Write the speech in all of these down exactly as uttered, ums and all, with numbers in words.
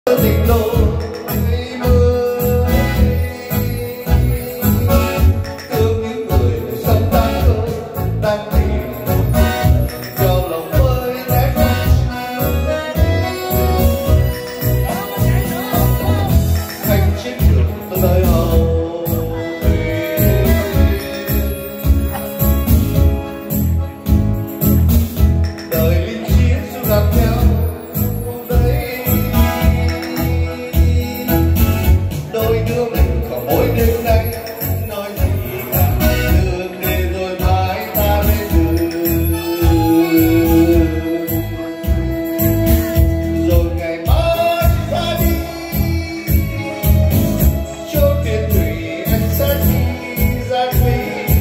tình đôi mươi thương những người sống đang thơ đang tìm vào lòng với nét hành chiến trường từ đời hậu đời linh chiến dù gặp nhau đêm nay nói gì cả đường để rồi mãi ta lên đường rồi ngày mai ta đi chốn biển thủy anh sẽ đi ra đi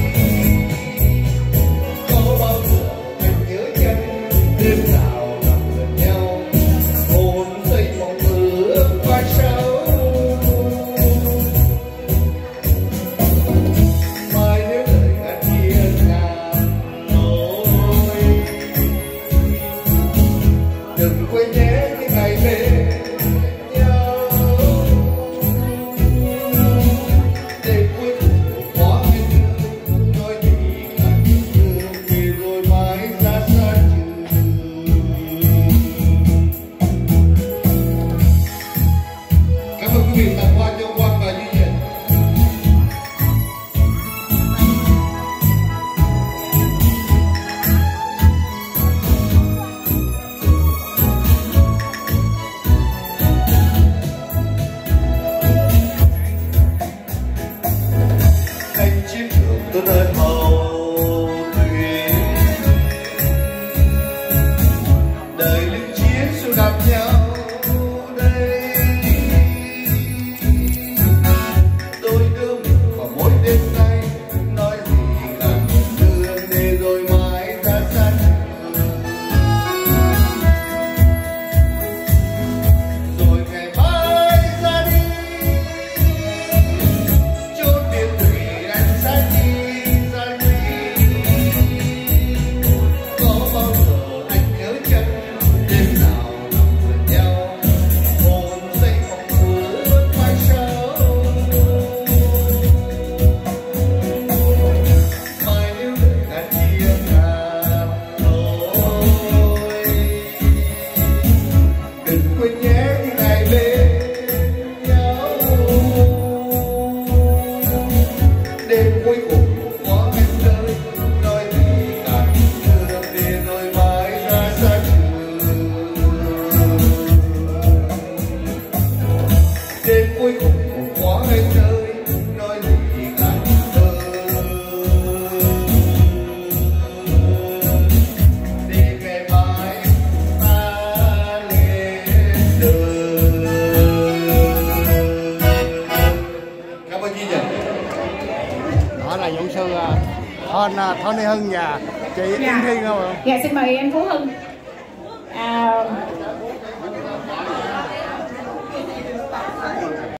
có bao giờ anh nhớ chân đêm nào nằm gần nhau hôn xây mộng ước vai sau đừng quên nhé những ngày bên nhau để cuối cùng có cái thương nói gì càng thương vì rồi mãi ra xa trường. Cảm ơn quý vị tặng hoa cho Quang và Duy Nhật. Chiến trường từ đời hậu thuyền đời lính chiến sự gặp nhau đây đôi đứa mình vào mỗi đêm nay nói gì càng thương để rồi mãi ta xa trường rồi ngày mai ra đi chốn biển thủy quên nhé những ngày bên nhau đêm cuối cùng có anh nơi nói gì càng thương để rồi mãi ra xa trường đêm cuối cùng có anh nơi nói gì càng thương để ngày mai đó là vũ sư Thon Tony Hưng và chị Yến dạ. Thiên không ạ? Dạ xin mời em Phú Hưng. À,